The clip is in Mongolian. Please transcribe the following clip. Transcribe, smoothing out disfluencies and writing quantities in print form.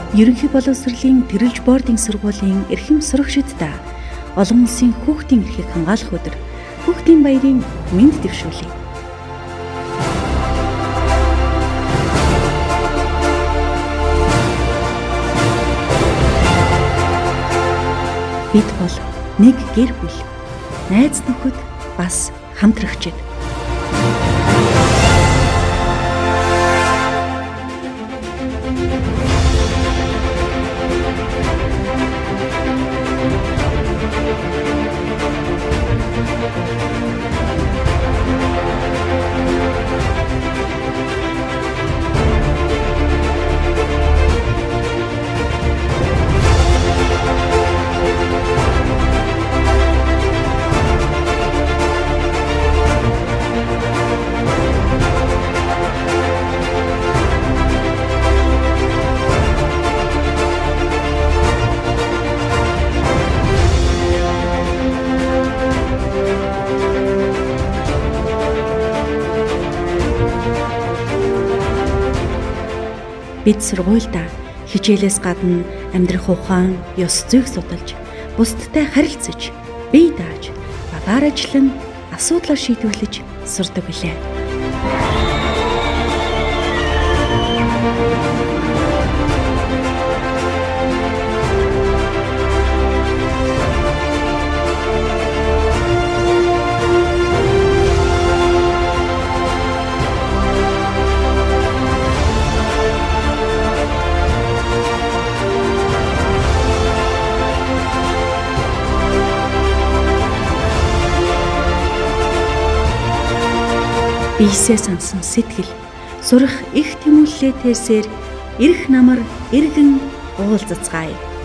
Ерөнхий боловсролын тэрэлж боордын сургуулийн эрхэм сурагчидаа олон улсын хүүхдийн эрхийг хангаалах өдөр хүүхдийн баярын мэнд дэвшүүлье. Бид бол нэг гэр бүл, найз нөхөд бас хамтрагчид. Бид сургуульдаа хичээлээс гадна амьдрах ухаан, ёс зүйг судалж, бусдтай харилцаж, бие дааж, багаар ажиллан асуудлаа шийдвэрлэж сурдаг билээ. Биесээ сансан сэтгэл, сурах их тэмүүллээ тэрсээр эрх намар эргэн уулзацгаая.